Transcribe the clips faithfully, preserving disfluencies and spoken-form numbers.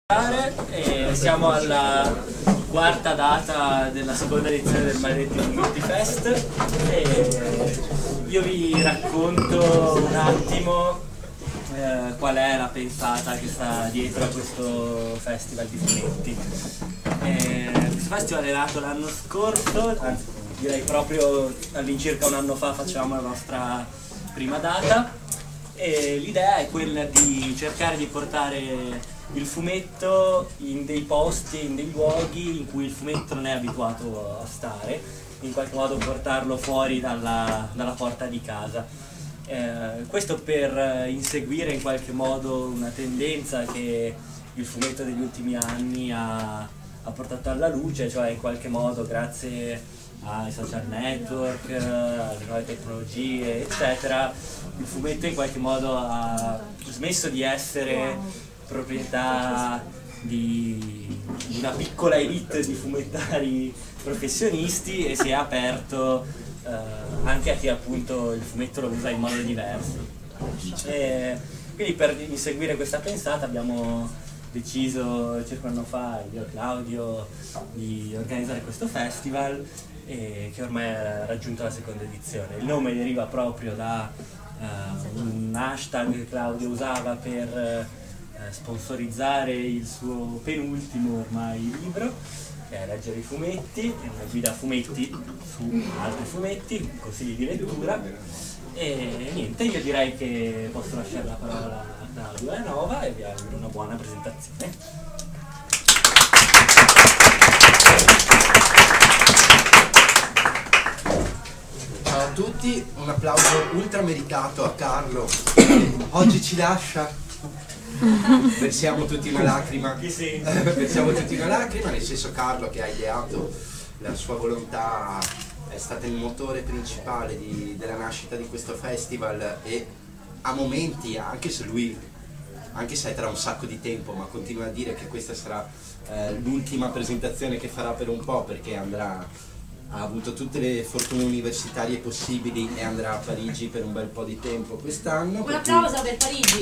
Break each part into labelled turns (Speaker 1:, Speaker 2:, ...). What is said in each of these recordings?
Speaker 1: E siamo alla quarta data della seconda edizione del Maledetti Fumetti Fest e io vi racconto un attimo eh, qual è la pensata che sta dietro a questo festival di fumetti. E questo festival è nato l'anno scorso, anzi direi proprio all'incirca un anno fa facciamo la nostra prima data e l'idea è quella di cercare di portare il fumetto in dei posti, in dei luoghi in cui il fumetto non è abituato a stare, in qualche modo portarlo fuori dalla, dalla porta di casa. Eh, questo per inseguire in qualche modo una tendenza che il fumetto degli ultimi anni ha, ha portato alla luce, cioè in qualche modo grazie ai social network, alle nuove tecnologie, eccetera, il fumetto in qualche modo ha smesso di essere proprietà di una piccola elite di fumettari professionisti e si è aperto eh, anche a chi appunto il fumetto lo usa in modo diverso. E quindi per inseguire questa pensata abbiamo deciso circa un anno fa, io e Claudio, di organizzare questo festival e che ormai ha raggiunto la seconda edizione. Il nome deriva proprio da uh, un hashtag che Claudio usava per sponsorizzare il suo penultimo ormai libro, che è Leggere i fumetti, è una guida a fumetti su altri fumetti, consigli di lettura. E niente, io direi che posso lasciare la parola a Claudio e a Nova e vi auguro una buona presentazione.
Speaker 2: Ciao a tutti, un applauso ultra meritato a Carlo, oggi ci lascia. Versiamo tutti una lacrima, versiamo tutti una lacrima, nel senso Carlo che ha ideato, la sua volontà è stata il motore principale di, della nascita di questo festival e a momenti, anche se lui, anche se è tra un sacco di tempo, ma continua a dire che questa sarà eh, l'ultima presentazione che farà per un po' perché andrà, ha avuto tutte le fortune universitarie possibili e andrà a Parigi per un bel po' di tempo quest'anno.
Speaker 3: Un applauso cui... per Parigi!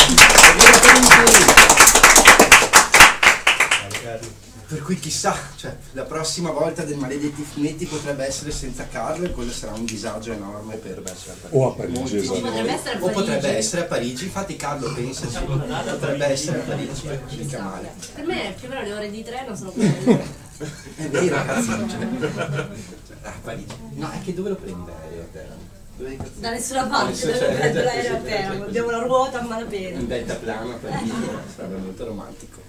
Speaker 2: Per cui chissà, cioè, la prossima volta del Maledetti Fumetti potrebbe essere senza Carlo e quello sarà un disagio enorme per verso la Parigi.
Speaker 4: O a Parigi, esatto.
Speaker 3: Potrebbe essere a
Speaker 2: O
Speaker 3: Parigi.
Speaker 2: potrebbe essere a Parigi, infatti Carlo pensaci, potrebbe essere a Parigi, mica male.
Speaker 3: Per me più o meno le ore di treno sono quelle.
Speaker 2: È vero ragazzi, cioè, a Parigi. No, è che dove lo prendi l'aereo a terra?
Speaker 3: Da nessuna parte dove
Speaker 2: cioè,
Speaker 3: prendo l'aereo a terra, abbiamo la ruota a malapena.
Speaker 2: In deltaplano a Parigi, sarebbe molto romantico.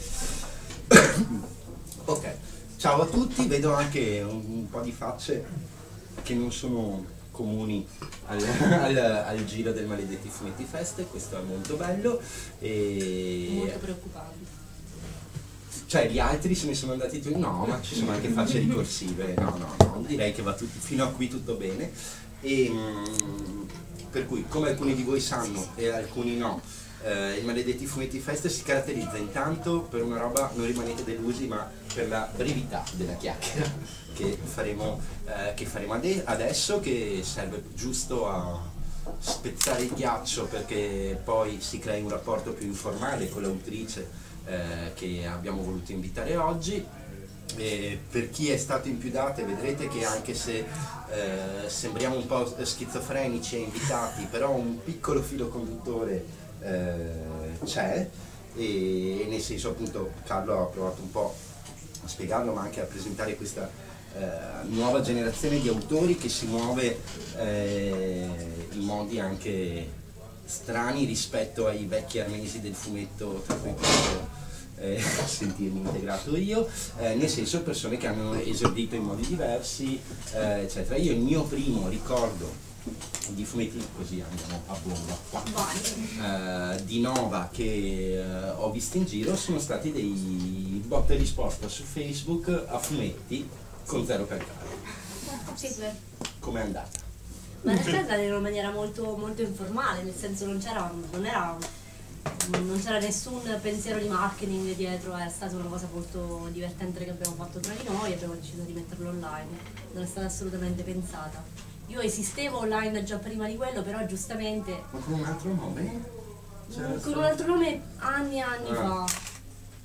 Speaker 2: Ok, ciao a tutti, vedo anche un, un po' di facce che non sono comuni al, al, al giro del Maledetti Fumetti Fest, questo è molto bello e...
Speaker 3: Molto preoccupante.
Speaker 2: Cioè gli altri se ne sono andati tutti, no, ma ci sono anche facce ricorsive, no, no, no, direi che va tutto, fino a qui tutto bene. E, mh, per cui, come alcuni di voi sanno e alcuni no, eh, il Maledetti Fumetti Fest si caratterizza intanto per una roba, non rimanete delusi, ma per la brevità della chiacchiera che faremo, eh, che faremo ade adesso, che serve giusto a spezzare il ghiaccio perché poi si crei un rapporto più informale con l'autrice Eh, che abbiamo voluto invitare oggi. E per chi è stato in più date vedrete che anche se eh, sembriamo un po' schizofrenici e invitati, però un piccolo filo conduttore eh, c'è e, e nel senso appunto Carlo ha provato un po' a spiegarlo ma anche a presentare questa eh, nuova generazione di autori che si muove eh, in modi anche strani rispetto ai vecchi arnesi del fumetto tra cui posso eh, sentirmi integrato io, eh, nel senso persone che hanno esordito in modi diversi, eh, eccetera. Io il mio primo ricordo di fumetti, così andiamo a bomba qua, eh, di Nova che eh, ho visto in giro sono stati dei botta e risposta su Facebook a fumetti con zero calcare.
Speaker 3: Sì, sì.
Speaker 2: Com'è andata?
Speaker 3: Ma in realtà è andata in una maniera molto, molto informale, nel senso non c'era non era non c'era nessun pensiero di marketing dietro, è stata una cosa molto divertente che abbiamo fatto tra di noi e abbiamo deciso di metterlo online, non è stata assolutamente pensata. Io esistevo online già prima di quello, però giustamente...
Speaker 2: Ma con un altro nome?
Speaker 3: Con un altro nome anni e anni ah. fa.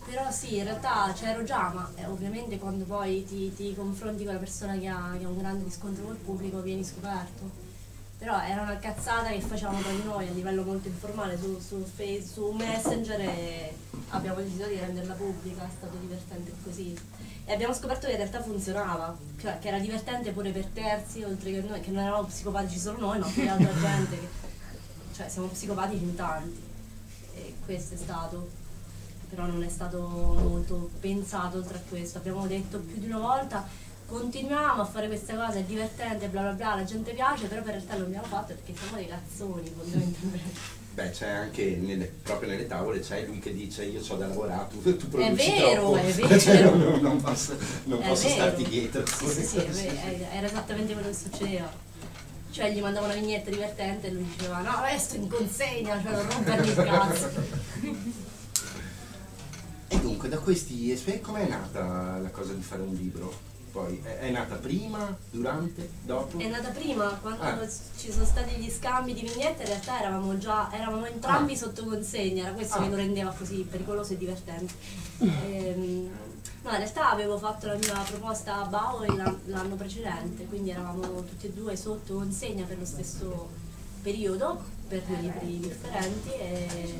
Speaker 3: Però sì, in realtà c'ero già, ma eh, ovviamente quando poi ti, ti confronti con la persona che ha, che ha un grande riscontro col pubblico vieni scoperto. Però era una cazzata che facevamo tra di noi a livello molto informale su, su, face, su Messenger e abbiamo deciso di renderla pubblica, è stato divertente così. E abbiamo scoperto che in realtà funzionava, cioè che era divertente pure per terzi, oltre che noi, che non eravamo psicopatici solo noi, ma pure altra gente, che, cioè siamo psicopatici in tanti. E questo è stato. Però non è stato molto pensato oltre a questo, abbiamo detto più di una volta continuiamo a fare questa cosa, è divertente, bla bla bla, la gente piace, però per realtà non l'abbiamo fatto perché siamo dei cazzoni fondamentalmente.
Speaker 2: Beh, c'è anche nelle, proprio nelle tavole c'è lui che dice io c'ho da lavorare, tu, tu produci
Speaker 3: è vero,
Speaker 2: troppo,
Speaker 3: è vero,
Speaker 2: cioè, non, non posso, non
Speaker 3: è
Speaker 2: posso
Speaker 3: vero.
Speaker 2: starti dietro.
Speaker 3: Sì, sì, sì, è, era esattamente quello che succedeva. Cioè gli mandavo una vignetta divertente e lui diceva no, resto in consegna, cioè non rompermi il cazzo.
Speaker 2: E dunque, da questi esperimenti, com'è nata la cosa di fare un libro? Poi, è, è nata prima, durante, dopo?
Speaker 3: È nata prima, quando
Speaker 2: ah.
Speaker 3: ci sono stati gli scambi di vignette, in realtà eravamo già, eravamo entrambi ah. sotto consegna, era questo ah. che lo rendeva così pericoloso e divertente. ehm, no, in realtà avevo fatto la mia proposta a Bauer l'anno precedente, quindi eravamo tutti e due sotto consegna per lo stesso periodo, per due libri differenti. E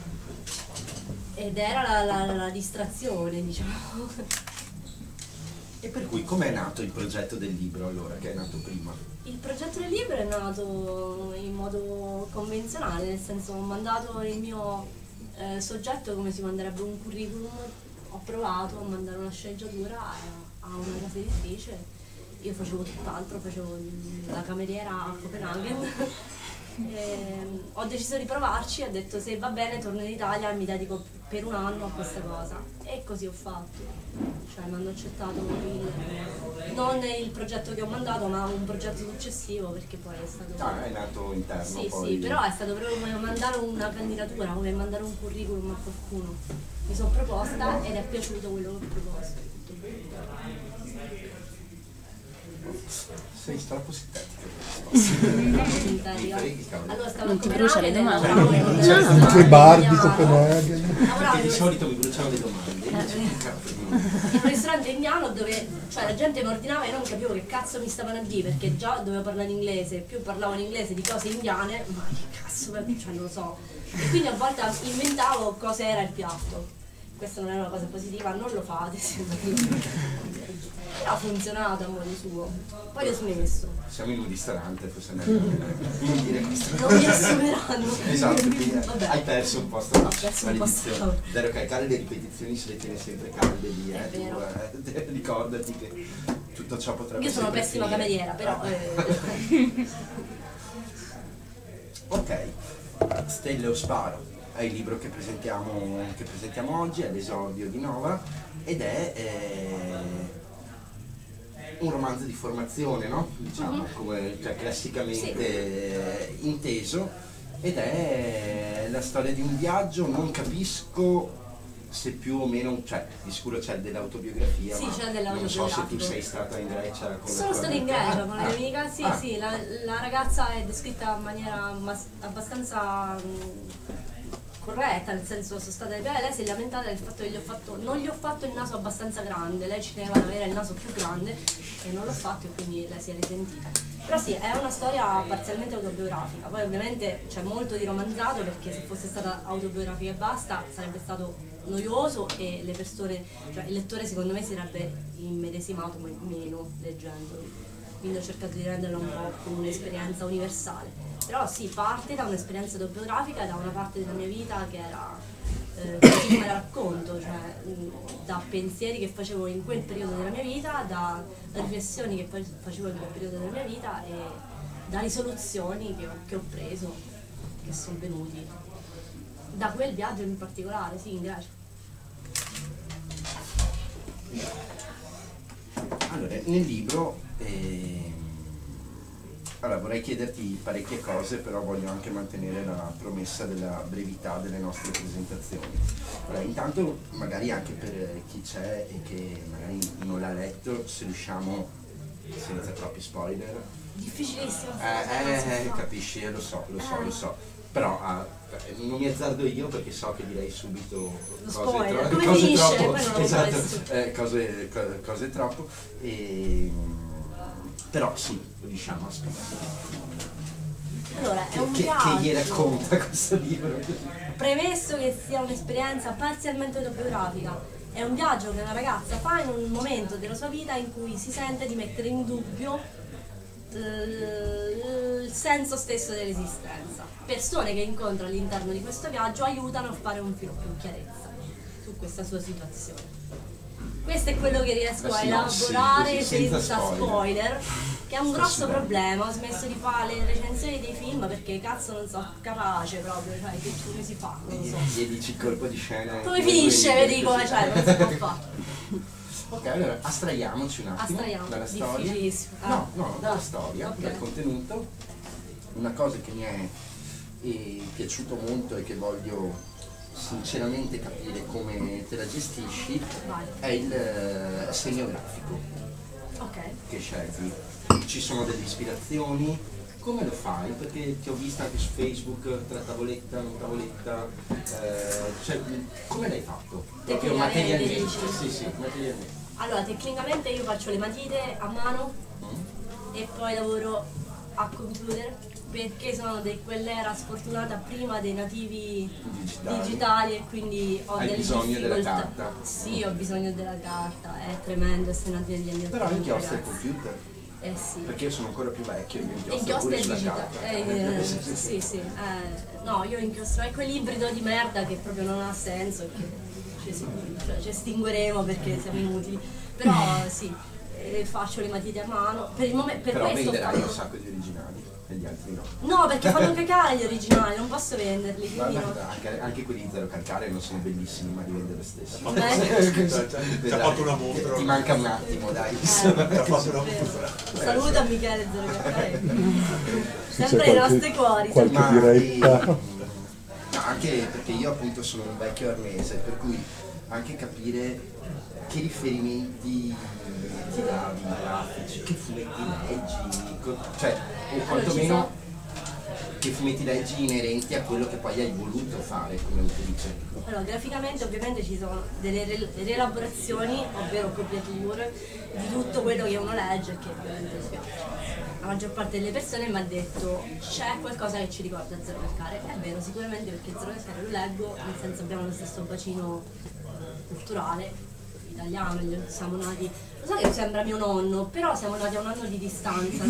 Speaker 3: ed era la, la, la distrazione, diciamo.
Speaker 2: E per cui com'è nato il progetto del libro allora, che è nato prima?
Speaker 3: Il progetto del libro è nato in modo convenzionale, nel senso ho mandato il mio eh, soggetto come si manderebbe un curriculum, ho provato a mandare una sceneggiatura a, a una casa editrice, io facevo tutt'altro, facevo la cameriera a Copenaghen. E ho deciso di provarci, ho detto se va bene torno in Italia e mi dedico per un anno a questa cosa e così ho fatto, cioè mi hanno accettato il, non il progetto che ho mandato ma un progetto successivo perché poi è stato
Speaker 2: ah, è nato interno
Speaker 3: sì
Speaker 2: poi.
Speaker 3: sì, però è stato proprio come mandare una candidatura, come mandare un curriculum a qualcuno, mi sono proposta ed è piaciuto quello che ho proposto.
Speaker 2: Sei troppo sintetica.
Speaker 3: Allora, stavo
Speaker 4: non ti brucia le domande?
Speaker 3: No,
Speaker 5: tre bar di Copenaghen.
Speaker 2: Perché di solito mi bruciano le domande.
Speaker 3: In un ristorante indiano dove cioè, la gente mi ordinava e io non capivo che cazzo mi stavano a dire perché già dovevo parlare in inglese, più parlavo in inglese di cose indiane, ma che cazzo, cioè non lo so. E quindi a volte inventavo cosa era il piatto. Questa non è una cosa positiva, non lo fate, però ha funzionato a modo suo. Poi ho smesso.
Speaker 2: Siamo in un ristorante, forse non dire questo.
Speaker 3: Non mi assumeranno.
Speaker 2: Esatto, quindi
Speaker 3: Vabbè.
Speaker 2: hai perso un posto la
Speaker 3: maledizione.
Speaker 2: Vero che Carle le ripetizioni se le tiene sempre calde lì, eh,
Speaker 3: È vero.
Speaker 2: tu, eh, ricordati che tutto ciò potrebbe
Speaker 3: Io sono
Speaker 2: sempre
Speaker 3: pessima
Speaker 2: finire.
Speaker 3: cameriera, però eh.
Speaker 2: Ok, Stelle o Sparo è il libro che presentiamo, che presentiamo oggi, è l'esordio di Nova ed è eh, un romanzo di formazione, no? Diciamo,
Speaker 3: uh-huh.
Speaker 2: come cioè, classicamente
Speaker 3: sì.
Speaker 2: eh, inteso, ed è la storia di un viaggio, non capisco se più o meno, cioè di sicuro c'è dell'autobiografia,
Speaker 3: sì,
Speaker 2: ma
Speaker 3: c'è
Speaker 2: non so se tu
Speaker 3: dell'autobiografico.
Speaker 2: sei stata in Grecia con
Speaker 3: Sono
Speaker 2: la tua
Speaker 3: stata in
Speaker 2: amica.
Speaker 3: Grecia con la mia
Speaker 2: Ah,
Speaker 3: amica, sì
Speaker 2: ah.
Speaker 3: sì, la, la ragazza è descritta in maniera mas- abbastanza mh, corretta, nel senso sono stata beh, lei si è lamentata del fatto che gli ho fatto, non gli ho fatto il naso abbastanza grande, lei ci teneva ad avere il naso più grande e non l'ho fatto e quindi lei si è risentita. Però sì, è una storia parzialmente autobiografica, poi ovviamente c'è molto di romanzato perché se fosse stata autobiografica e basta sarebbe stato noioso e le persone, cioè il lettore secondo me si sarebbe immedesimato meno leggendolo, quindi ho cercato di renderlo un po' come un'esperienza universale. Però sì, parte da un'esperienza autobiografica, da una parte della mia vita che era eh, così come la racconto, cioè mh, da pensieri che facevo in quel periodo della mia vita, da riflessioni che poi facevo in quel periodo della mia vita e da risoluzioni che ho, che ho preso, che sono venuti da quel viaggio in particolare, sì, in Grecia.
Speaker 2: Allora, nel libro ehm, allora, vorrei chiederti parecchie cose, però voglio anche mantenere la promessa della brevità delle nostre presentazioni. Allora, intanto, magari anche per chi c'è e che magari non l'ha letto, se riusciamo, senza troppi spoiler,
Speaker 3: difficilissimo.
Speaker 2: Eh, eh, capisci, eh, lo so, lo so, lo so. Però ah, non mi azzardo io perché so che direi subito
Speaker 3: Lo
Speaker 2: cose,
Speaker 3: spoiler,
Speaker 2: tro-
Speaker 3: come
Speaker 2: cose
Speaker 3: finisce,
Speaker 2: troppo,
Speaker 3: poi non lo
Speaker 2: esatto,
Speaker 3: faresti.
Speaker 2: eh, cose, co- cose troppo. E, però sì, diciamo, aspetta.
Speaker 3: Allora, è un
Speaker 2: Che, che
Speaker 3: viaggio.
Speaker 2: gli racconta questo libro?
Speaker 3: Premesso che sia un'esperienza parzialmente autobiografica, è un viaggio che una ragazza fa in un momento della sua vita in cui si sente di mettere in dubbio eh, il senso stesso dell'esistenza. Persone che incontra all'interno di questo viaggio aiutano a fare un filo più chiarezza su questa sua situazione. Questo è quello che riesco
Speaker 2: La
Speaker 3: a
Speaker 2: sinossi,
Speaker 3: elaborare
Speaker 2: così, senza
Speaker 3: senza
Speaker 2: spoiler.
Speaker 3: spoiler, che è un grosso
Speaker 2: Assolutamente.
Speaker 3: problema. Ho smesso di fare le recensioni dei film perché cazzo non so capace proprio, cioè che come si fa, non lo so.
Speaker 2: Gli dici il colpo di scena.
Speaker 3: Come
Speaker 2: e
Speaker 3: finisce,
Speaker 2: due righe,
Speaker 3: vedi come,
Speaker 2: così.
Speaker 3: cioè, non si può fare.
Speaker 2: Ok, allora astraiamoci un attimo
Speaker 3: Astraiamo,
Speaker 2: dalla storia.
Speaker 3: difficilissimo. Ah.
Speaker 2: No, no, dalla storia,
Speaker 3: Ok.
Speaker 2: dal contenuto. Una cosa che mi è eh, piaciuto molto e che voglio sinceramente capire come te la gestisci
Speaker 3: Vai.
Speaker 2: è il eh, segno grafico
Speaker 3: Ok.
Speaker 2: che scegli. Ci sono delle ispirazioni? Come lo fai? Perché ti ho vista anche su Facebook, tra tavoletta, non tavoletta, eh, cioè, come l'hai fatto? Proprio
Speaker 3: Tecnicamente,
Speaker 2: materialmente?
Speaker 3: dici?
Speaker 2: Sì, sì, materialmente.
Speaker 3: Allora, tecnicamente io faccio le matite a mano
Speaker 2: Mm?
Speaker 3: e poi lavoro a computer perché sono di quell'era sfortunata prima dei nativi
Speaker 2: Digitali.
Speaker 3: digitali e quindi ho
Speaker 2: Hai
Speaker 3: delle
Speaker 2: bisogno della
Speaker 3: difficoltà.
Speaker 2: carta.
Speaker 3: Sì, ho bisogno della carta, è tremendo essere nati negli anni
Speaker 2: Però
Speaker 3: ottanta,
Speaker 2: inchiostri il
Speaker 3: ragazzi.
Speaker 2: computer,
Speaker 3: Eh sì.
Speaker 2: perché io sono ancora più vecchio, io inchiostro
Speaker 3: Inchiostro
Speaker 2: pure
Speaker 3: e
Speaker 2: sulla
Speaker 3: digita.
Speaker 2: carta.
Speaker 3: Eh, eh, sì, sì. Eh, no, io inchiostro è quell'ibrido di merda che proprio non ha senso e che ci, cioè, ci estingueremo perché siamo inutili. Però sì, eh, faccio le matite a mano. Per il momento, per
Speaker 2: Però
Speaker 3: questo
Speaker 2: venderai
Speaker 3: faccio-
Speaker 2: un sacco di originali e gli altri no.
Speaker 3: No, perché fanno cacare gli originali, non posso venderli,
Speaker 2: Ma
Speaker 3: quindi no.
Speaker 2: guarda, anche, anche quelli di zero calcare non sono bellissimi, ma li vende lo stesso.
Speaker 3: Eh.
Speaker 4: Ci ha fatto una mostra.
Speaker 2: Ti manca un attimo, dai.
Speaker 3: Eh,
Speaker 4: Ci ha fatto una
Speaker 3: vero.
Speaker 4: mostra.
Speaker 3: Saluta Michele Zero Caffè.
Speaker 5: Se
Speaker 3: Sempre
Speaker 5: c'è
Speaker 3: nei
Speaker 5: qualche-
Speaker 3: nostri cuori.
Speaker 5: qualche
Speaker 2: Ma
Speaker 5: diretta.
Speaker 2: eh, no, anche perché io appunto sono un vecchio arnese, per cui anche capire che riferimenti ti davi, grafici, che fumetti leggi, co- cioè o quantomeno che fumetti leggi inerenti a quello che poi hai voluto fare come autrice.
Speaker 3: Allora, graficamente ovviamente ci sono delle re- rielaborazioni, ovvero copiature, di tutto quello che uno legge e che ovviamente spiace. La maggior parte delle persone mi ha detto c'è qualcosa che ci ricorda Zero Calcare. È vero, sicuramente perché Zero Calcare lo leggo, nel senso abbiamo lo stesso bacino culturale italiano, gli- siamo nati, lo so che sembra mio nonno, però siamo nati a un anno di distanza.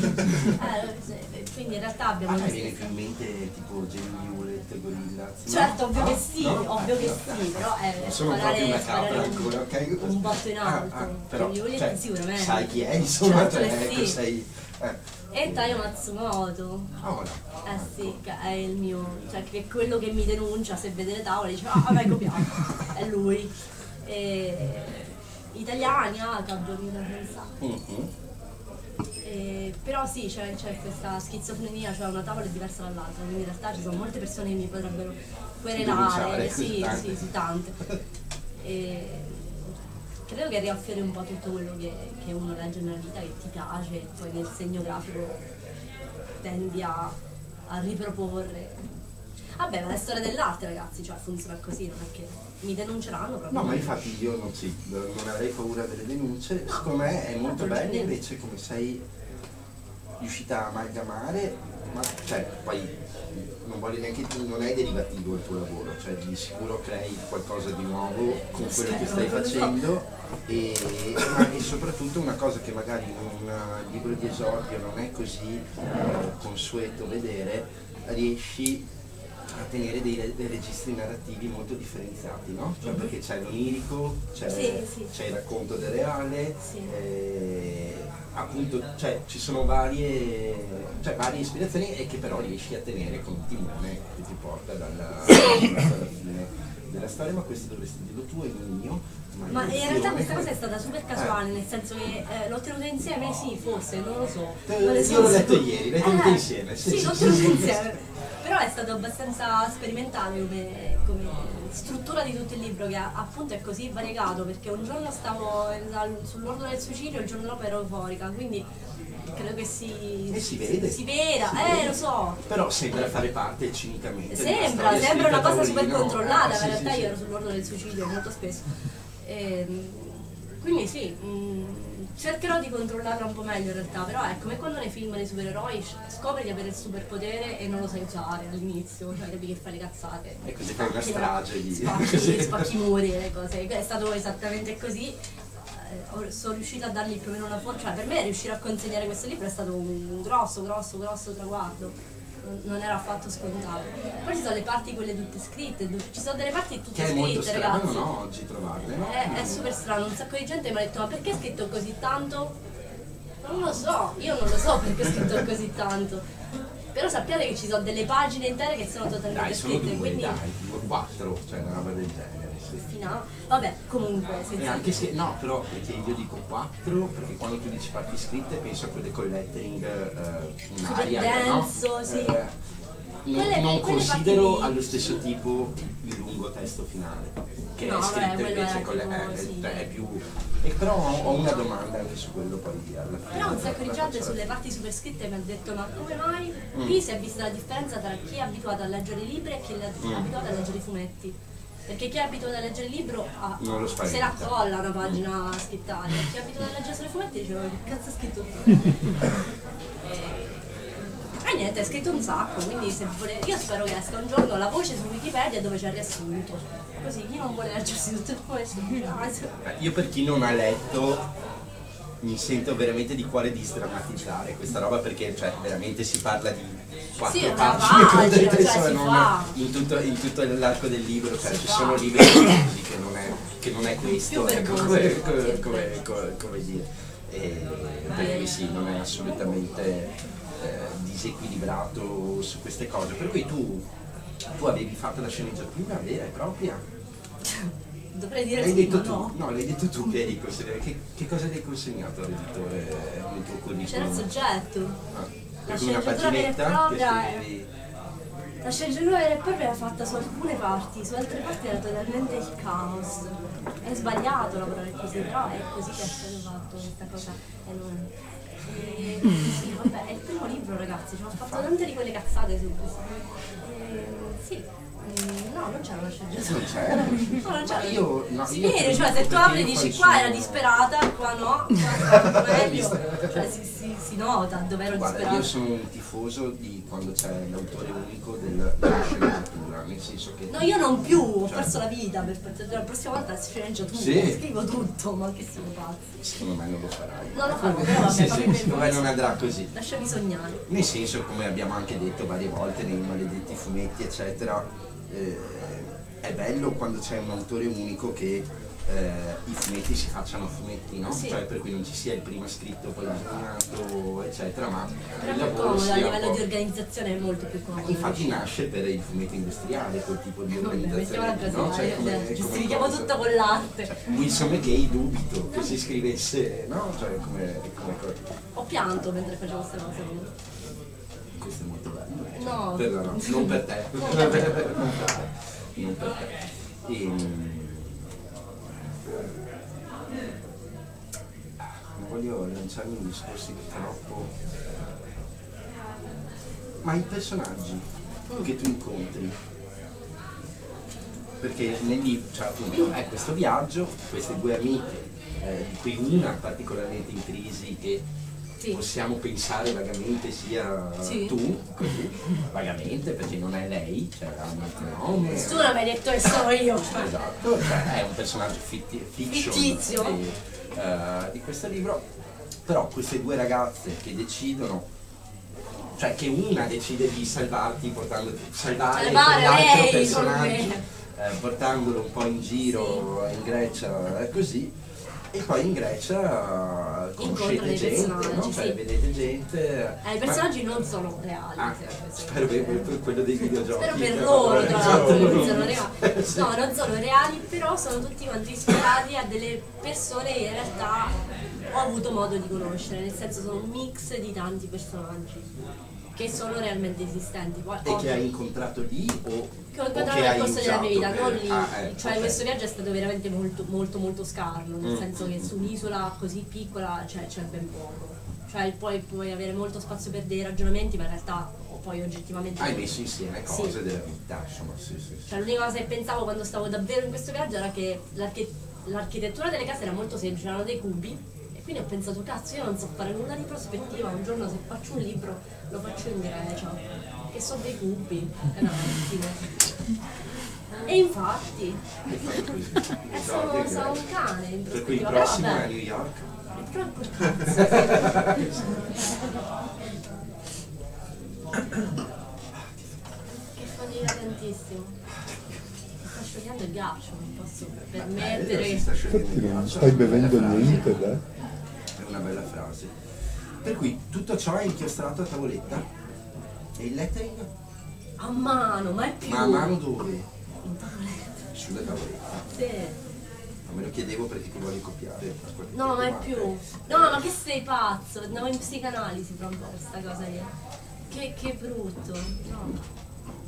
Speaker 3: Eh, se- quindi in realtà abbiamo
Speaker 2: A
Speaker 3: lo
Speaker 2: me viene
Speaker 3: stesso.
Speaker 2: più in mente tipo Jamie Hewlett, Gorilla.
Speaker 3: Certo, ovvio
Speaker 2: No?
Speaker 3: che sì,
Speaker 2: No?
Speaker 3: ovvio che
Speaker 2: No.
Speaker 3: sì, però è
Speaker 2: Sono
Speaker 3: sparare,
Speaker 2: proprio una capra
Speaker 3: sparare un,
Speaker 2: ancora, ok?
Speaker 3: un botto in
Speaker 2: Ah,
Speaker 3: alto.
Speaker 2: ah, però,
Speaker 3: Jamie Hewlett
Speaker 2: cioè,
Speaker 3: sicuramente.
Speaker 2: sai chi è, insomma,
Speaker 3: Certo
Speaker 2: cioè,
Speaker 3: che
Speaker 2: ecco,
Speaker 3: sì.
Speaker 2: sei... Eh.
Speaker 3: E Taiyo Matsumoto.
Speaker 2: Ah, voilà.
Speaker 3: Eh sì, che è il mio, cioè che è quello che mi denuncia se vede le tavole, dice ah vabbè copiato, è lui. E, italiani, ah, che abbia pensato.
Speaker 2: Mhm.
Speaker 3: Eh, però sì, c'è, c'è questa schizofrenia, cioè una tavola è diversa dall'altra, quindi in realtà ci sono molte persone che mi potrebbero querelare,
Speaker 2: Denunciare,
Speaker 3: sì,
Speaker 2: tante.
Speaker 3: sì, sì, tante. E credo che riaffiori un po' tutto quello che, che uno legge nella vita, che ti piace, e poi nel segno grafico tendi a, a riproporre. Vabbè, ma è storia dell'arte, ragazzi, cioè funziona così, non è che mi denunceranno proprio.
Speaker 2: No, ma infatti io non, sì, non avrei paura delle denunce, secondo me è molto bello invece come sei riuscita a amalgamare, ma cioè poi non voglio neanche, non è derivativo il tuo lavoro, cioè di sicuro crei qualcosa di nuovo con quello che stai facendo e, ma, e soprattutto una cosa che magari in un libro di esordio non è così eh, consueto vedere, riesci a tenere dei, re- dei registri narrativi molto differenziati, no? Cioè perché c'è l'onirico, c'è,
Speaker 3: Sì, sì.
Speaker 2: c'è il racconto del reale,
Speaker 3: Sì.
Speaker 2: eh, appunto cioè, ci sono varie, cioè, varie ispirazioni e che però riesci a tenere con il timone che ti porta dalla, dalla fine della storia, ma questo dovresti dirlo tu e non io.
Speaker 3: Ma in realtà
Speaker 2: attenzione,
Speaker 3: questa cosa
Speaker 2: come-
Speaker 3: è stata super casuale, nel senso che eh, l'ho tenuta insieme, sì, forse, non lo so.
Speaker 2: Eh,
Speaker 3: Non ne
Speaker 2: io
Speaker 3: sono
Speaker 2: l'ho letto
Speaker 3: sicura.
Speaker 2: ieri, l'hai tenuta insieme, sì,
Speaker 3: Sì,
Speaker 2: sì,
Speaker 3: l'ho
Speaker 2: sì,
Speaker 3: tenuta
Speaker 2: sì.
Speaker 3: insieme. Però è stato abbastanza sperimentale come, come struttura di tutto il libro, che appunto è così variegato, perché un giorno stavo dal- sull'orlo del suicidio e il giorno dopo ero euforica, quindi credo che si,
Speaker 2: E si vede.
Speaker 3: si veda,
Speaker 2: Si
Speaker 3: eh
Speaker 2: vede.
Speaker 3: lo so.
Speaker 2: Però sembra fare parte cinicamente di una
Speaker 3: Sembra,
Speaker 2: storia
Speaker 3: sembra una
Speaker 2: scritta a
Speaker 3: cosa super
Speaker 2: tavolino.
Speaker 3: controllata,
Speaker 2: Eh,
Speaker 3: ma in
Speaker 2: sì,
Speaker 3: realtà
Speaker 2: sì,
Speaker 3: io
Speaker 2: sì.
Speaker 3: ero sull'orlo del suicidio molto spesso. Ehm, quindi sì, mh, cercherò di controllarla un po' meglio in realtà, però è come quando nei film dei supereroi scopri di avere il superpotere e non lo sai usare all'inizio, cioè capi che fai le cazzate.
Speaker 2: E così fai una
Speaker 3: Spacchi,
Speaker 2: strage di...
Speaker 3: spacchi, spacchi i muri e le cose, è stato esattamente così. Eh, sono riuscita a dargli più o meno una forza, cioè per me riuscire a consegnare questo libro è stato un grosso, grosso, grosso traguardo. Non era affatto scontato. Poi ci sono le parti quelle tutte scritte, ci sono delle parti tutte
Speaker 2: Che è molto
Speaker 3: scritte,
Speaker 2: strano,
Speaker 3: ragazzi.
Speaker 2: no? Oggi trovarle, no?
Speaker 3: È, è super strano, un sacco di gente mi ha detto ma perché hai scritto così tanto? Non lo so, io non lo so perché ho scritto così tanto. Però sappiate che ci sono delle pagine intere che sono totalmente
Speaker 2: Dai, sono
Speaker 3: scritte,
Speaker 2: due,
Speaker 3: quindi
Speaker 2: dai, due, quattro, cioè una roba del genere, sì.
Speaker 3: fino a... Vabbè, comunque,
Speaker 2: E
Speaker 3: senza...
Speaker 2: anche se, no, però perché io dico quattro, perché quando tu dici parti scritte penso a quelle con lettering, eh, un'aria,
Speaker 3: denso,
Speaker 2: no?
Speaker 3: sì.
Speaker 2: Eh, non,
Speaker 3: Quelle-
Speaker 2: non
Speaker 3: quelle
Speaker 2: considero
Speaker 3: parti-
Speaker 2: allo stesso tipo il lungo testo finale, che
Speaker 3: No,
Speaker 2: è
Speaker 3: vabbè,
Speaker 2: scritto
Speaker 3: quello
Speaker 2: invece
Speaker 3: è
Speaker 2: con le
Speaker 3: tipo,
Speaker 2: eh,
Speaker 3: sì.
Speaker 2: cioè, è più. E però ho, ho una domanda anche su quello poi alla fine.
Speaker 3: Però un sacco di
Speaker 2: la
Speaker 3: gente
Speaker 2: faccio-
Speaker 3: sulle parti super scritte mi ha detto ma come mai
Speaker 2: Mm.
Speaker 3: qui si è vista la differenza tra chi è abituato a leggere i libri e chi è
Speaker 2: Mm.
Speaker 3: abituato a leggere i fumetti. Perché chi è abituato a leggere il libro ha-
Speaker 2: Non lo
Speaker 3: se
Speaker 2: spaventa.
Speaker 3: la colla una pagina scrittata, chi è abituato a leggere solo i fumetti diceva che cazzo ha scritto e... E niente, è scritto un sacco, quindi se vuole... io spero che esca un giorno la voce su Wikipedia dove c'è il riassunto. Così chi non vuole leggersi tutto il fumetto dice, "Ah, se-"
Speaker 2: Eh, Io per chi non ha letto mi sento veramente di cuore di sdrammatizzare questa roba perché cioè, veramente si parla di quattro
Speaker 3: Sì, una
Speaker 2: pagine
Speaker 3: pagina,
Speaker 2: concrete,
Speaker 3: cioè,
Speaker 2: insomma,
Speaker 3: si
Speaker 2: non
Speaker 3: fa.
Speaker 2: in tutto, in tutto l'arco del libro, cioè
Speaker 3: Si
Speaker 2: ci
Speaker 3: fa.
Speaker 2: sono libri così che non è, che non è questo,
Speaker 3: Più
Speaker 2: ecco,
Speaker 3: verbosi,
Speaker 2: come,
Speaker 3: sì,
Speaker 2: come,
Speaker 3: sì.
Speaker 2: come, come- come dire. E per cui sì, non è assolutamente eh, disequilibrato su queste cose. Per cui tu, tu avevi fatto la sceneggiatura vera e propria?
Speaker 3: Dovrei dire
Speaker 2: L'hai
Speaker 3: sì,
Speaker 2: detto
Speaker 3: ma
Speaker 2: tu,
Speaker 3: no.
Speaker 2: no, l'hai detto tu che hai consegnato. Che, che cosa hai consegnato all'editore nel tuo curriculum?
Speaker 3: C'era il soggetto.
Speaker 2: Ah,
Speaker 3: La
Speaker 2: per cui una
Speaker 3: sceneggiatura vera e
Speaker 2: paginetta che
Speaker 3: propria è-
Speaker 2: scrivevi.
Speaker 3: La sceneggiatura vera e propria era fatta su alcune parti, su altre parti era totalmente il caos. È sbagliato lavorare così, però è così che è stato fatto questa cosa. E non... e... Sì, vabbè, è il primo libro ragazzi, ci ho fatto tante di quelle cazzate su questo. E... Sì. Mm, No, non c'era una sceneggiatura.
Speaker 2: Non c'era?
Speaker 3: No, non c'era.
Speaker 2: Io- no,
Speaker 3: si
Speaker 2: io
Speaker 3: vede,
Speaker 2: credo
Speaker 3: cioè se tu
Speaker 2: perché
Speaker 3: apri e
Speaker 2: io
Speaker 3: dici
Speaker 2: poi
Speaker 3: qua
Speaker 2: sono-
Speaker 3: era disperata, qua no, qua sta meglio. Cioè si, si, si nota dove ero
Speaker 2: Guarda,
Speaker 3: disperata.
Speaker 2: io sono un tifoso di quando c'è l'autore unico del- della sceneggiatura, nel senso che.
Speaker 3: No, io non più, ho
Speaker 2: Cioè-
Speaker 3: perso la vita per per- la prossima volta sceneggio tutto,
Speaker 2: Sì.
Speaker 3: scrivo tutto, ma che siamo pazzi.
Speaker 2: Secondo me non lo farai.
Speaker 3: Non lo farò, però vabbè,
Speaker 2: Sì,
Speaker 3: fammi
Speaker 2: sì,
Speaker 3: per
Speaker 2: secondo me
Speaker 3: voi.
Speaker 2: non andrà così.
Speaker 3: Lasciami sognare.
Speaker 2: Nel senso, come abbiamo anche detto varie volte nei maledetti fumetti, eccetera, eh, è bello quando c'è un autore unico che eh, i fumetti si facciano fumetti, no?
Speaker 3: Sì.
Speaker 2: Cioè per cui non ci sia il prima scritto, poi disegnato, eccetera, ma
Speaker 3: Però è
Speaker 2: il
Speaker 3: più
Speaker 2: lavoro
Speaker 3: comodo, a
Speaker 2: sia un
Speaker 3: livello
Speaker 2: po'.
Speaker 3: di organizzazione è molto più comodo.
Speaker 2: Infatti nasce per il fumetto industriale, quel tipo di
Speaker 3: Vabbè,
Speaker 2: organizzazione,
Speaker 3: mettiamola
Speaker 2: no?
Speaker 3: così,
Speaker 2: Cioè,
Speaker 3: eh,
Speaker 2: come-
Speaker 3: eh,
Speaker 2: come
Speaker 3: giustifichiamo
Speaker 2: cosa.
Speaker 3: tutto con l'arte.
Speaker 2: Cioè, Wilson McKay dubito che si scrivesse, no? Cioè come, come cosa.
Speaker 3: Ho pianto mentre facevo queste cose.
Speaker 2: Questo è molto bello.
Speaker 3: No.
Speaker 2: Per, no, non per te.
Speaker 3: Non per te.
Speaker 2: Non per te. Non per te. Ehm, non voglio lanciarmi in discorsi troppo. Ma i personaggi che tu incontri. Perché nel libro, cioè appunto, è questo viaggio, queste due amiche, eh, di cui una particolarmente in crisi che
Speaker 3: Sì.
Speaker 2: possiamo pensare vagamente sia
Speaker 3: Sì.
Speaker 2: tu, così, vagamente perché non è lei, cioè ha un altro nome.
Speaker 3: Nessuno mi ha detto che sono io.
Speaker 2: Esatto, cioè è un personaggio fitti- fiction
Speaker 3: Fittizio.
Speaker 2: di, eh, di questo libro, però queste due ragazze che decidono, cioè che una decide di salvarti portando salvare,
Speaker 3: Salvare
Speaker 2: l'altro
Speaker 3: lei,
Speaker 2: personaggio,
Speaker 3: con
Speaker 2: eh, portandolo un po' in giro in Grecia e così. E poi in Grecia conoscete
Speaker 3: Incontra dei
Speaker 2: gente, no?
Speaker 3: personaggi,
Speaker 2: Cioè
Speaker 3: sì.
Speaker 2: vedete gente.
Speaker 3: Eh, I personaggi non sono reali.
Speaker 2: Ma-
Speaker 3: cioè,
Speaker 2: ah,
Speaker 3: questo-
Speaker 2: spero per, per quello dei videogiochi.
Speaker 3: Spero per
Speaker 2: che-
Speaker 3: loro, tra
Speaker 2: esatto.
Speaker 3: l'altro, non sono reali.
Speaker 2: Sì.
Speaker 3: No, non sono reali, però sono tutti quanti ispirati a delle persone che in realtà ho avuto modo di conoscere, nel senso sono un mix di tanti personaggi che sono realmente esistenti. Poi,
Speaker 2: E
Speaker 3: ovvio,
Speaker 2: che hai incontrato lì o,
Speaker 3: che ho
Speaker 2: o
Speaker 3: incontrato
Speaker 2: che
Speaker 3: nel
Speaker 2: hai
Speaker 3: corso della mia vita,
Speaker 2: usato
Speaker 3: non
Speaker 2: per-
Speaker 3: lì.
Speaker 2: Ah, eh,
Speaker 3: Cioè
Speaker 2: ok.
Speaker 3: questo viaggio è stato veramente molto molto molto scarno, nel
Speaker 2: Mm.
Speaker 3: senso che su un'isola così piccola cioè, c'è ben poco. cioè poi puoi avere molto spazio per dei ragionamenti, ma in realtà poi oggettivamente
Speaker 2: hai messo insieme cose
Speaker 3: sì.
Speaker 2: della vita, insomma, sì, sì, sì.
Speaker 3: Cioè l'unica cosa che pensavo quando stavo davvero in questo viaggio era che l'archi- l'architettura delle case era molto semplice, erano dei cubi, e quindi ho pensato, cazzo, io non so fare nulla di prospettiva, un giorno se faccio un libro lo faccio in Grecia, che so dei cubi, è un attimo. E infatti, e sono, sono un cane in
Speaker 2: Per cui il
Speaker 3: prospettiva,
Speaker 2: prossimo
Speaker 3: però
Speaker 2: è a
Speaker 3: vabbè.
Speaker 2: New York.
Speaker 3: Però col cazzo. Che fatica tantissimo. Sta sciogliendo il ghiaccio, non posso permettere.
Speaker 2: Si sta sciogliendo
Speaker 5: Infatti
Speaker 2: il
Speaker 5: non
Speaker 2: ghiaccio.
Speaker 5: stai bevendo
Speaker 2: Bella frase.
Speaker 5: niente, dai.
Speaker 2: È una bella frase. Per cui tutto ciò è inchiostrato a tavoletta e il lettering?
Speaker 3: A mano, ma è più.
Speaker 2: Ma a mano dove?
Speaker 3: In tavoletta.
Speaker 2: Sulla tavoletta.
Speaker 3: Sì.
Speaker 2: Me lo chiedevo perché ti voglio copiare. a qualche
Speaker 3: No, ma è
Speaker 2: domanda.
Speaker 3: più. No, ma che sei pazzo? Andavo in psicanalisi proprio questa cosa lì. Che, che brutto. No.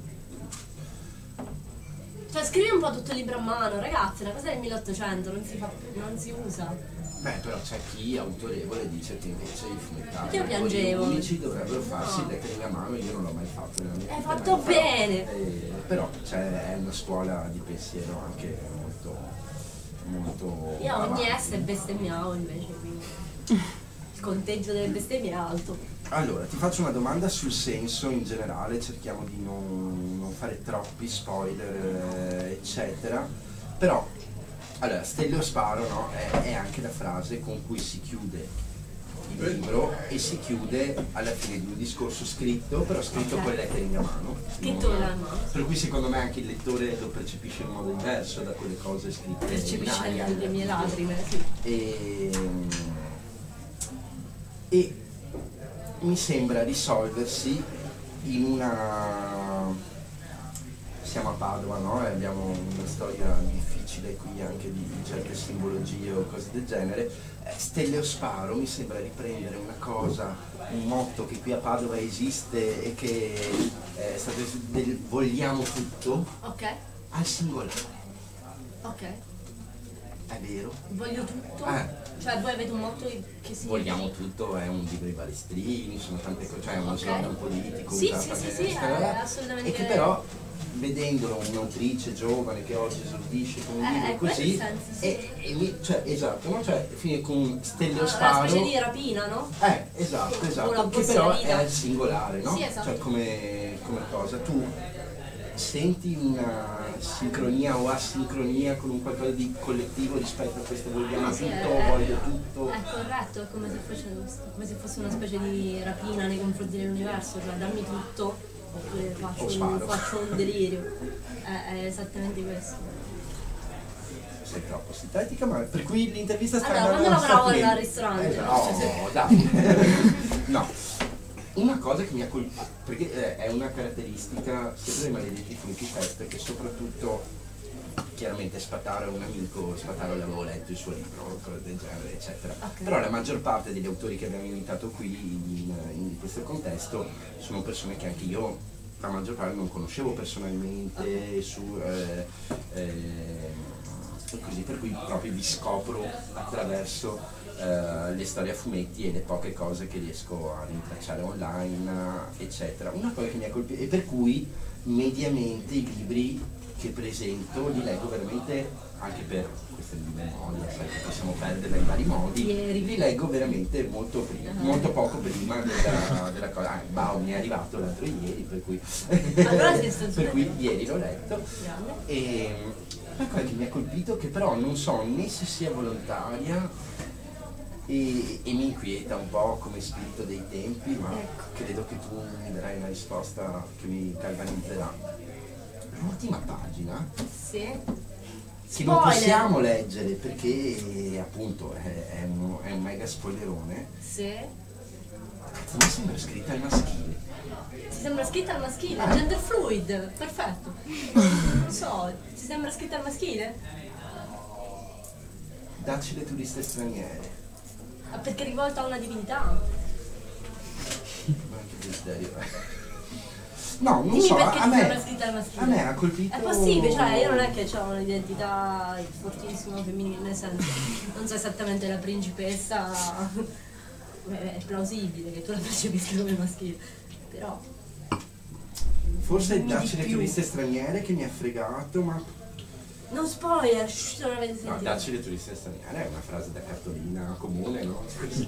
Speaker 3: Cioè scrivi un po' tutto il libro a mano, ragazzi, una cosa del milleottocento, non si fa, non si usa.
Speaker 2: Beh, però c'è chi autorevole dice che invece i fumettari
Speaker 3: Io piangevo.
Speaker 2: unici dovrebbero farsi
Speaker 3: No.
Speaker 2: il lettering a mano, io non l'ho mai fatto nella mia
Speaker 3: Hai
Speaker 2: vita,
Speaker 3: fatto
Speaker 2: ma lo farò.
Speaker 3: bene.
Speaker 2: Eh, però c'è è una scuola di pensiero anche molto molto
Speaker 3: Io a ogni
Speaker 2: avanti.
Speaker 3: S bestemmiavo invece, quindi il conteggio delle bestemmie è alto.
Speaker 2: Allora, ti faccio una domanda sul senso in generale, cerchiamo di non, non fare troppi spoiler, eh, eccetera. Però, allora, Stelleo Sparo, no, è, è anche la frase con cui si chiude il libro e si chiude alla fine di un discorso scritto, però scritto
Speaker 3: Ok.
Speaker 2: con lettering a mano.
Speaker 3: Scritto
Speaker 2: Non-
Speaker 3: a mano.
Speaker 2: Per cui secondo me anche il lettore lo percepisce in modo diverso da quelle cose scritte in
Speaker 3: Percepisce
Speaker 2: aria.
Speaker 3: le mie lacrime, sì.
Speaker 2: E, e mi sembra risolversi in una... siamo a Padova, no? E abbiamo una storia difficile qui anche di certe simbologie o cose del genere. Eh, Stelleo Sparo mi sembra riprendere una cosa, un motto che qui a Padova esiste e che è stato del vogliamo tutto
Speaker 3: Ok,
Speaker 2: al singolare.
Speaker 3: ok.
Speaker 2: È vero?
Speaker 3: Voglio tutto.
Speaker 2: Eh.
Speaker 3: Cioè voi avete un motto che significa?
Speaker 2: Vogliamo tutto, è un libro di Balestrini, sono tante cose, cioè è uno
Speaker 3: Ok.
Speaker 2: slogan politico.
Speaker 3: Sì,
Speaker 2: usato
Speaker 3: sì,
Speaker 2: anche
Speaker 3: sì, sì,
Speaker 2: nella-
Speaker 3: è assolutamente-
Speaker 2: E che però, vedendolo un'autrice giovane che oggi esordisce con un
Speaker 3: Eh,
Speaker 2: libro
Speaker 3: è quello il
Speaker 2: così,
Speaker 3: senso, sì.
Speaker 2: e, e mi- cioè, esatto, no? Cioè, fine con Stelleo
Speaker 3: Una
Speaker 2: Sparo.
Speaker 3: specie di rapina, no?
Speaker 2: Eh, esatto,
Speaker 3: Una
Speaker 2: esatto, che
Speaker 3: borsa
Speaker 2: però
Speaker 3: di
Speaker 2: è
Speaker 3: vita.
Speaker 2: al singolare, no?
Speaker 3: Sì, esatto.
Speaker 2: Cioè come, come cosa, tu senti una sincronia o asincronia con un qualcosa di collettivo rispetto a questo vogliamo
Speaker 3: Sì,
Speaker 2: tutto,
Speaker 3: è-
Speaker 2: voglio tutto.
Speaker 3: È corretto, è come se fosse, come se fosse una specie di rapina nei confronti dell'universo, cioè dammi tutto oppure faccio,
Speaker 2: O
Speaker 3: un,
Speaker 2: sparo.
Speaker 3: faccio un delirio. È, è esattamente questo.
Speaker 2: Sei troppo sintetica, ma per cui l'intervista sta
Speaker 3: Allora,
Speaker 2: andando
Speaker 3: quando lavoravo
Speaker 2: sta
Speaker 3: al
Speaker 2: fluendo.
Speaker 3: ristorante,
Speaker 2: Eh,
Speaker 3: no?
Speaker 2: no, dai. No. Una cosa che mi ha colpito, perché eh, è una caratteristica sempre dei maledetti Funky Fest, che soprattutto chiaramente Spataro è un amico, Spataro l'avevo letto il suo libro, cose del genere, eccetera.
Speaker 3: Ok.
Speaker 2: Però la maggior parte degli autori che abbiamo invitato qui in, in questo contesto sono persone che anche io, la maggior parte, non conoscevo personalmente, su, eh, eh, così, per cui proprio vi scopro attraverso eh, le storie a fumetti e le poche cose che riesco a rintracciare online, eccetera. Una cosa che mi ha colpito, e per cui mediamente i libri che presento li leggo veramente, anche per questa memoria, sai che possiamo perderla in vari modi,
Speaker 3: Ieri.
Speaker 2: li leggo veramente molto, prima, molto poco prima della, della cosa. Ah, Bao mi è arrivato l'altro ieri, per cui,
Speaker 3: Allora sei stato
Speaker 2: per cui ieri l'ho letto.
Speaker 3: grande.
Speaker 2: E una cosa che mi ha colpito, che però non so né se sia volontaria e, e mi inquieta un po' come spirito dei tempi, ma
Speaker 3: Ecco.
Speaker 2: credo che tu mi darai una risposta che mi galvanizzerà. L'ultima pagina,
Speaker 3: Sì.
Speaker 2: che non
Speaker 3: Spoiler.
Speaker 2: possiamo leggere perché appunto è, è, un, è un mega spoilerone,
Speaker 3: Sì.
Speaker 2: cazzo, mi sembra scritta al maschile.
Speaker 3: Ti sembra scritta al maschile?
Speaker 2: Ah.
Speaker 3: Gender fluid, perfetto. Non so, ti sembra scritta al maschile?
Speaker 2: Dacci le turiste straniere.
Speaker 3: Ah, perché è rivolta a una divinità.
Speaker 2: Ma che desiderio è. No, non
Speaker 3: Dimmi
Speaker 2: so,
Speaker 3: perché
Speaker 2: a
Speaker 3: ti sembra
Speaker 2: me,
Speaker 3: scritta al maschile.
Speaker 2: a me ha colpito.
Speaker 3: È possibile, cioè io non è che ho un'identità fortissima femminile, nel senso, non so esattamente la principessa è plausibile che tu la percepisca come maschile, però...
Speaker 2: Forse
Speaker 3: di
Speaker 2: darci le
Speaker 3: più.
Speaker 2: turiste straniere che mi ha fregato, ma...
Speaker 3: Non spoiler, shh, non avete
Speaker 2: No,
Speaker 3: sentito.
Speaker 2: darci le turiste straniere è una frase da cartolina comune, no?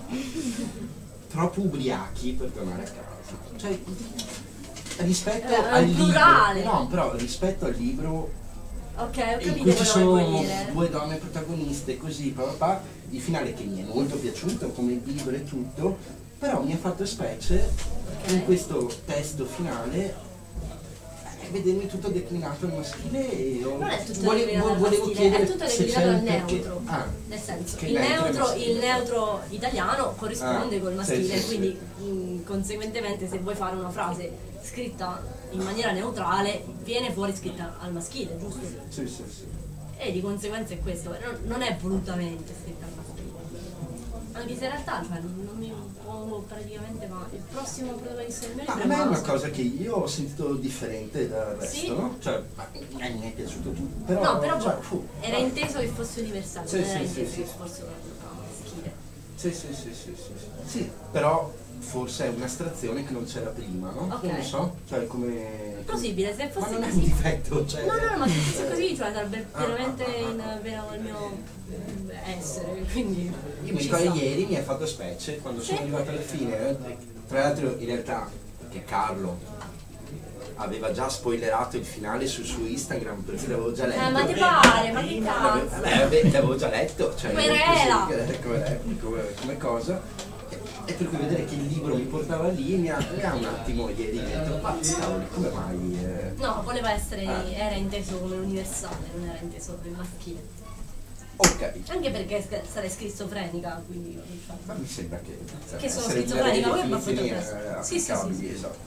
Speaker 2: Troppo ubriachi per tornare a casa. Cioè, rispetto
Speaker 3: Eh,
Speaker 2: al libro...
Speaker 3: plurale.
Speaker 2: No, però rispetto al libro
Speaker 3: Ok, ho
Speaker 2: in
Speaker 3: capito
Speaker 2: cui ci
Speaker 3: quello che
Speaker 2: sono
Speaker 3: vuoi dire.
Speaker 2: due donne protagoniste, così, papà, il finale che mi è molto piaciuto come il libro e tutto, però mi ha fatto specie
Speaker 3: Ok.
Speaker 2: in questo testo finale eh, vedermi tutto declinato al maschile e ho-
Speaker 3: Non è tutto
Speaker 2: vole-
Speaker 3: declinato
Speaker 2: vo-
Speaker 3: al
Speaker 2: volevo
Speaker 3: maschile,
Speaker 2: chiedere
Speaker 3: è tutto
Speaker 2: se
Speaker 3: declinato
Speaker 2: c'è
Speaker 3: al
Speaker 2: un perché.
Speaker 3: neutro.
Speaker 2: Ah,
Speaker 3: Nel senso,
Speaker 2: che
Speaker 3: il
Speaker 2: neutro è
Speaker 3: neutro,
Speaker 2: maschile.
Speaker 3: il neutro italiano corrisponde
Speaker 2: Ah,
Speaker 3: col
Speaker 2: sì,
Speaker 3: maschile,
Speaker 2: sì, sì.
Speaker 3: quindi mh, conseguentemente se vuoi fare una frase scritta in maniera neutrale viene fuori scritta al maschile, giusto?
Speaker 2: Sì, sì, sì.
Speaker 3: E di conseguenza è questo, non, non è volutamente scritta al maschile. Anche se in realtà cioè, non non mi pongo praticamente mai. Il prossimo protagonista del mio
Speaker 2: Ma
Speaker 3: libro
Speaker 2: a me è una
Speaker 3: maschio.
Speaker 2: cosa che io ho sentito differente dal resto,
Speaker 3: Sì?
Speaker 2: no? Cioè, ma mi è piaciuto tutto. Però,
Speaker 3: No, però
Speaker 2: cioè, fu,
Speaker 3: era inteso che fosse universale,
Speaker 2: Sì,
Speaker 3: non
Speaker 2: sì,
Speaker 3: era
Speaker 2: sì,
Speaker 3: inteso
Speaker 2: sì.
Speaker 3: che fosse una cosa maschile.
Speaker 2: Sì, sì, sì, sì, sì, sì. Sì, però forse è un'astrazione che non c'era prima, no?
Speaker 3: Ok.
Speaker 2: Non lo so, cioè come...
Speaker 3: Possibile, se
Speaker 2: Ma
Speaker 3: fosse
Speaker 2: non è un
Speaker 3: così.
Speaker 2: difetto, cioè...
Speaker 3: No, no, no, ma se fosse così, cioè sarebbe
Speaker 2: Ah,
Speaker 3: veramente
Speaker 2: ah, ah,
Speaker 3: in
Speaker 2: ah.
Speaker 3: vena col mio eh, essere, quindi.
Speaker 2: Io mi
Speaker 3: ci
Speaker 2: ricordo
Speaker 3: sta.
Speaker 2: ieri mi ha fatto specie quando sono
Speaker 3: Sì?
Speaker 2: arrivato alla fine. eh, Tra l'altro in realtà che Carlo aveva già spoilerato il finale sul suo Instagram perché l'avevo già letto.
Speaker 3: Eh, ma ti pare, ma che
Speaker 2: Vabbè,
Speaker 3: cazzo?
Speaker 2: vabbè, l'avevo già letto, cioè
Speaker 3: Querela!
Speaker 2: così, eh, come, come, come cosa. E per cui vedere che il libro mi portava lì mi ha, mi ha un attimo ieri detto, ma cavoli, come mai? eh?"
Speaker 3: No, voleva essere,
Speaker 2: Ah.
Speaker 3: era inteso come universale, non era inteso come maschile.
Speaker 2: Ok,
Speaker 3: Anche perché sc- sarei schizofrenica, quindi. cioè,
Speaker 2: ma mi sembra che,
Speaker 3: Che sono
Speaker 2: essere
Speaker 3: schizofrenica,
Speaker 2: delle
Speaker 3: poi mi ha
Speaker 2: definizioni,
Speaker 3: fatto
Speaker 2: eh,
Speaker 3: presto. Sì, sì, sì,
Speaker 2: applicabili,
Speaker 3: sì.
Speaker 2: esatto.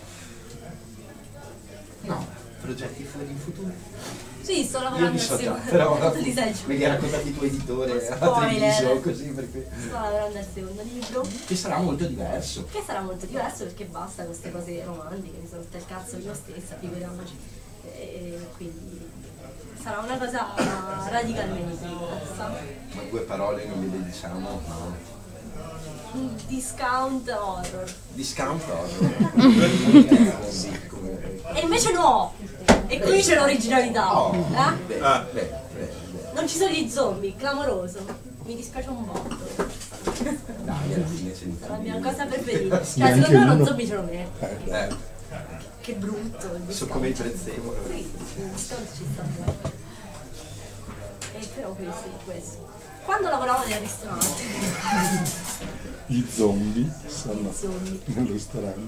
Speaker 2: No, progetti fuori in futuro.
Speaker 3: Sì, sto
Speaker 2: Io
Speaker 3: lavorando
Speaker 2: li so
Speaker 3: al
Speaker 2: già,
Speaker 3: secondo.
Speaker 2: però
Speaker 3: Tu li sai già.
Speaker 2: me li ha raccontati il tuo editore a
Speaker 3: Spoiler.
Speaker 2: Treviso, così perché...
Speaker 3: Sto lavorando al secondo libro.
Speaker 2: Che sarà molto diverso.
Speaker 3: Che sarà molto diverso perché basta queste cose romantiche, mi sono rotta il cazzo io stessa, figuriamoci. E quindi sarà una cosa radicalmente diversa.
Speaker 2: Ma due parole non ve le diciamo, no.
Speaker 3: Un discount horror.
Speaker 2: Discount horror. Sì, come...
Speaker 3: E invece no! E qui c'è l'originalità.
Speaker 2: Oh,
Speaker 3: Eh?
Speaker 2: beh,
Speaker 4: Ah.
Speaker 2: beh, beh, beh.
Speaker 3: Non ci sono gli zombie, clamoroso. Mi dispiace un botto.
Speaker 2: Dai, alla fine c'è
Speaker 3: È la mia
Speaker 2: l'infinito.
Speaker 3: cosa preferita.
Speaker 5: Sì,
Speaker 3: Cioè,
Speaker 5: anche
Speaker 3: secondo me
Speaker 5: uno.
Speaker 3: uno zombie ce lo merita.
Speaker 2: Eh,
Speaker 3: Che brutto. il
Speaker 2: so
Speaker 3: discount.
Speaker 2: come il prezzemolo.
Speaker 3: Sì, il discount ci sta bene. E però questo, questo. Quando lavoravo nel ristorante,
Speaker 5: I zombie sono
Speaker 3: i zombie.
Speaker 5: nel ristorante.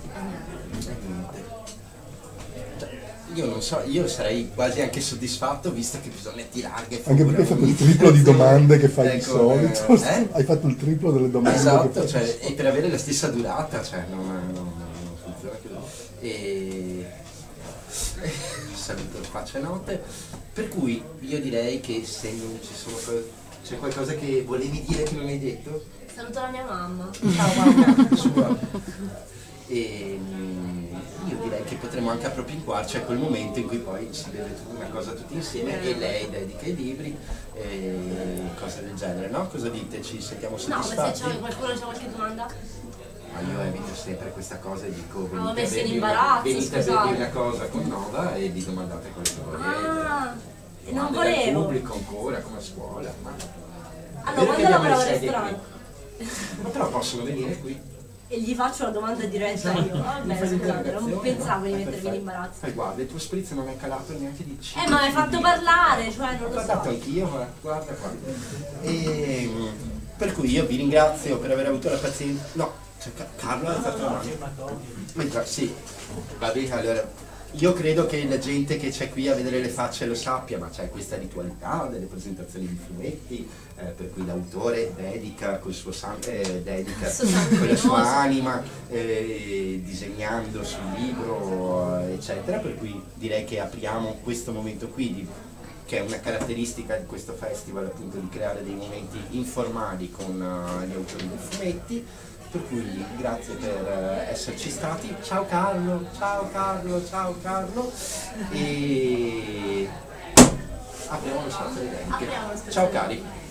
Speaker 2: Io non so, io sarei quasi anche soddisfatto visto che bisogna tirare fuori.
Speaker 5: Anche perché hai fatto il triplo di domande che fai di
Speaker 2: Ecco,
Speaker 5: solito.
Speaker 2: eh?
Speaker 5: Hai fatto il triplo delle domande che
Speaker 2: Esatto,
Speaker 5: fai.
Speaker 2: cioè, e per avere la stessa durata, cioè non, non, non funziona più. E saluto faccia e notte. Per cui io direi che se non ci sono co- c'è qualcosa che volevi dire che non hai detto?
Speaker 3: Saluto la mia mamma.
Speaker 2: Ciao mamma sua. E mm, io direi che potremmo anche appropinquarci a quel momento in cui poi si beve tutta una cosa tutti insieme e lei dedica i libri e cose del genere, no? Cosa dite? Ci sentiamo
Speaker 3: No, ma se
Speaker 2: soddisfatti?
Speaker 3: c'è qualcuno c'ha qualche domanda?
Speaker 2: Ma io evito sempre questa cosa e dico venite a
Speaker 3: messo in
Speaker 2: bervi una,
Speaker 3: imbarazzo,
Speaker 2: venite a
Speaker 3: scusate.
Speaker 2: bervi una cosa con Nova e vi domandate quello che volete.
Speaker 3: Ah, e non
Speaker 2: Domande dal
Speaker 3: volevo.
Speaker 2: pubblico ancora, come a scuola. Ma...
Speaker 3: Allora,
Speaker 2: Vero che
Speaker 3: quando
Speaker 2: abbiamo
Speaker 3: lavoravo al
Speaker 2: le sedie
Speaker 3: ristorante
Speaker 2: qui? Ma però possono venire qui.
Speaker 3: e gli faccio la domanda diretta io.
Speaker 2: Mi
Speaker 3: Vabbè,
Speaker 2: fai
Speaker 3: scusate, non
Speaker 2: l'interrogazione,
Speaker 3: pensavo di
Speaker 2: no?
Speaker 3: mettermi in
Speaker 2: Perfetto.
Speaker 3: imbarazzo.
Speaker 2: Fai guarda, il tuo spritz non è calato neanche di cinque.
Speaker 3: Eh, ma mi hai fatto parlare, cioè non
Speaker 2: Ho
Speaker 3: lo
Speaker 2: guardato
Speaker 3: so.
Speaker 2: anch'io, ma guarda qua. E, mm, per cui io vi ringrazio per aver avuto la pazienza. No, cioè, Ca- Carlo ha fatto la mano. Mentre- Sì, va bene, allora. Io credo che la gente che c'è qui a vedere le facce lo sappia, ma c'è questa ritualità delle presentazioni di fumetti, eh, per cui l'autore dedica col suo sangue, eh, dedica
Speaker 3: Il suo sangue
Speaker 2: con la sua
Speaker 3: venoso.
Speaker 2: anima, eh, disegnando sul libro, eh, eccetera. Per cui direi che apriamo questo momento qui, di, che è una caratteristica di questo festival, appunto, di creare dei momenti informali con eh, gli autori dei fumetti. Per cui grazie per eh, esserci stati. Ciao Carlo, ciao Carlo, ciao Carlo. E apriamo lo spazio alle dediche.
Speaker 3: Apriamo lo spazio
Speaker 2: Ciao
Speaker 3: alle
Speaker 2: cari.
Speaker 3: dediche.